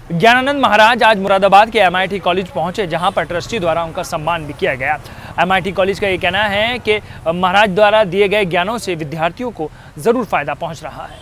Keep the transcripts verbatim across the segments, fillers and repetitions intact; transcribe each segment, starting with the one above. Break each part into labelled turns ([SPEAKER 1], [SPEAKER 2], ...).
[SPEAKER 1] ज्ञानानंद महाराज आज मुरादाबाद के M I T college पहुंचे, जहां पर ट्रस्टी द्वारा उनका सम्मान भी किया गया। एम आई टी कॉलेज का ये कहना है कि महाराज द्वारा दिए गए ज्ञानों से विद्यार्थियों को जरूर फायदा पहुंच रहा है।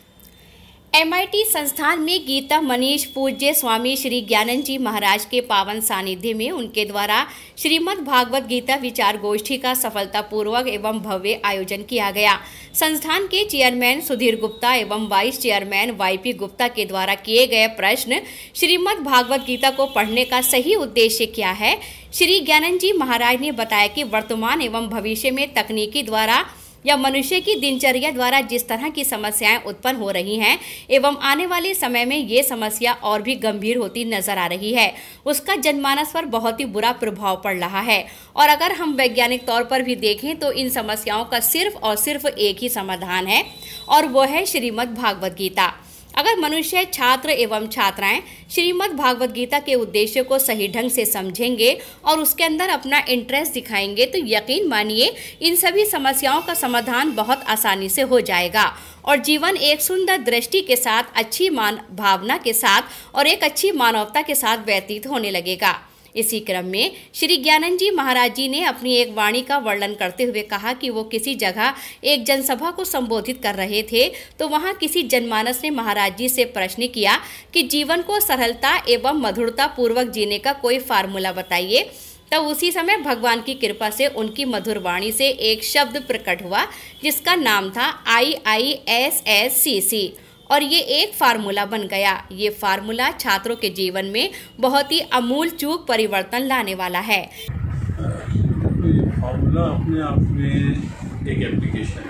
[SPEAKER 2] एम आई टी संस्थान में गीता मनीष पूज्य स्वामी श्री ज्ञानंद जी महाराज के पावन सानिध्य में उनके द्वारा श्रीमद् भागवत गीता विचार गोष्ठी का सफलतापूर्वक एवं भव्य आयोजन किया गया। संस्थान के चेयरमैन सुधीर गुप्ता एवं vice chairman Y P Gupta के द्वारा किए गए प्रश्न श्रीमद् भागवत गीता को पढ़ने का सही उद्देश्य क्या है, श्री ज्ञानंद जी महाराज ने बताया कि वर्तमान एवं भविष्य में तकनीकी द्वारा या मनुष्य की दिनचर्या द्वारा जिस तरह की समस्याएं उत्पन्न हो रही हैं एवं आने वाले समय में ये समस्या और भी गंभीर होती नजर आ रही है, उसका जनमानस पर बहुत ही बुरा प्रभाव पड़ रहा है। और अगर हम वैज्ञानिक तौर पर भी देखें तो इन समस्याओं का सिर्फ और सिर्फ एक ही समाधान है और वो है श्रीमद् भागवत गीता। अगर मनुष्य, छात्र एवं छात्राएं श्रीमद् भागवत गीता के उद्देश्य को सही ढंग से समझेंगे और उसके अंदर अपना इंटरेस्ट दिखाएंगे तो यकीन मानिए इन सभी समस्याओं का समाधान बहुत आसानी से हो जाएगा और जीवन एक सुंदर दृष्टि के साथ, अच्छी मान भावना के साथ और एक अच्छी मानवता के साथ व्यतीत होने लगेगा। इसी क्रम में श्री ज्ञानंद जी महाराज जी ने अपनी एक वाणी का वर्णन करते हुए कहा कि वो किसी जगह एक जनसभा को संबोधित कर रहे थे तो वहां किसी जनमानस ने महाराज जी से प्रश्न किया कि जीवन को सरलता एवं मधुरता पूर्वक जीने का कोई फार्मूला बताइए। तब तो उसी समय भगवान की कृपा से उनकी मधुर वाणी से एक शब्द प्रकट हुआ जिसका नाम था आई आई एस एस सी सी और ये एक फार्मूला बन गया। ये फार्मूला छात्रों के जीवन में बहुत ही अमूल चूक परिवर्तन लाने वाला है।
[SPEAKER 3] फार्मूला अपने आप में एक एप्लीकेशन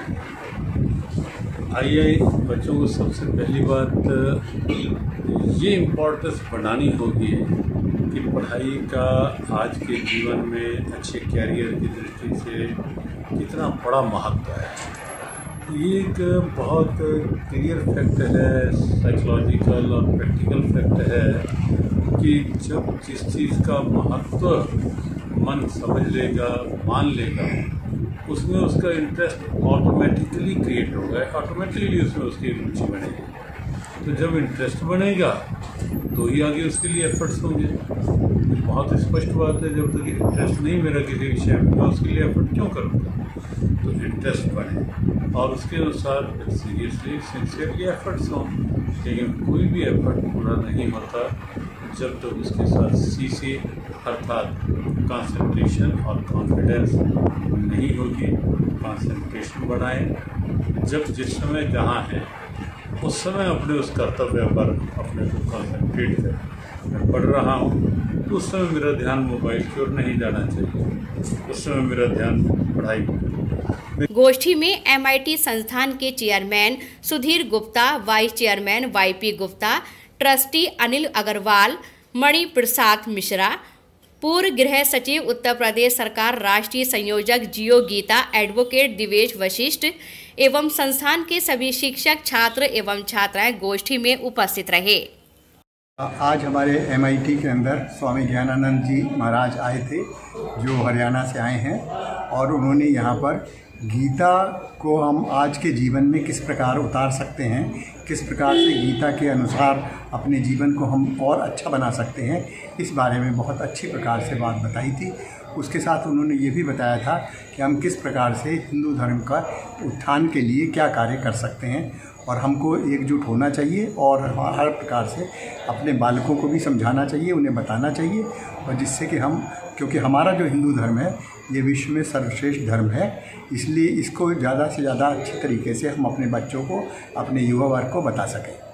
[SPEAKER 3] है। आई आई बच्चों को सबसे पहली बात ये इम्पोर्टेंस बनानी होगी कि पढ़ाई का आज के जीवन में अच्छे कैरियर की दृष्टि से कितना बड़ा महत्व है। ये एक बहुत क्लियर फैक्ट है, साइकोलॉजिकल और प्रैक्टिकल फैक्ट है कि जब जिस चीज़ का महत्व मन समझ लेगा, मान लेगा, उसमें उसका इंटरेस्ट ऑटोमेटिकली क्रिएट होगा, ऑटोमेटिकली उसमें उसकी रुचि बनेगी। तो जब इंटरेस्ट बनेगा तो ही आगे उसके लिए एफर्ट्स होंगे। बहुत स्पष्ट बात है, जब तक इंटरेस्ट नहीं मेरा किसी विषय में, मैं उसके लिए एफर्ट क्यों करूँगा। तो इंटरेस्ट बने और उसके अनुसार सीरियसली सिंसियरली एफर्ट्स हों। लेकिन कोई भी एफर्ट पूरा नहीं होता जब तक तो उसके साथ सी सी अर्थात कंसंट्रेशन और कॉन्फिडेंस नहीं होगी। कंसंट्रेशन बढ़ाएं, जब जिस समय जहाँ है उस समय अपने उस कर्तव्य पर अपने को कंसंट्रेट करें। मैं पढ़ रहा हूँ तो उस समय मेरा ध्यान मोबाइल की ओर नहीं जाना चाहिए, उस समय मेरा ध्यान पढ़ाई पर।
[SPEAKER 2] गोष्ठी में एम आई टी संस्थान के chairman Sudhir Gupta, vice chairman Y P Gupta, trustee Anil Agarwal, Mani Prasad Mishra, पूर्व गृह सचिव उत्तर प्रदेश सरकार राष्ट्रीय संयोजक जियो गीता, एडवोकेट दिवेश वशिष्ठ एवं संस्थान के सभी शिक्षक, छात्र एवं छात्राएं गोष्ठी में उपस्थित रहे।
[SPEAKER 4] आज हमारे एम आई टी के अंदर स्वामी ज्ञानानंद जी महाराज आए थे, जो हरियाणा से आए हैं, और उन्होंने यहाँ पर गीता को हम आज के जीवन में किस प्रकार उतार सकते हैं, किस प्रकार से गीता के अनुसार अपने जीवन को हम और अच्छा बना सकते हैं, इस बारे में बहुत अच्छी प्रकार से बात बताई थी। उसके साथ उन्होंने ये भी बताया था कि हम किस प्रकार से हिंदू धर्म का उत्थान के लिए क्या कार्य कर सकते हैं और हमको एकजुट होना चाहिए और हर प्रकार से अपने बालकों को भी समझाना चाहिए, उन्हें बताना चाहिए, और जिससे कि हम, क्योंकि हमारा जो हिंदू धर्म है ये विश्व में सर्वश्रेष्ठ धर्म है, इसलिए इसको ज़्यादा से ज़्यादा अच्छी तरीके से हम अपने बच्चों को, अपने युवा वर्ग को बता सकें।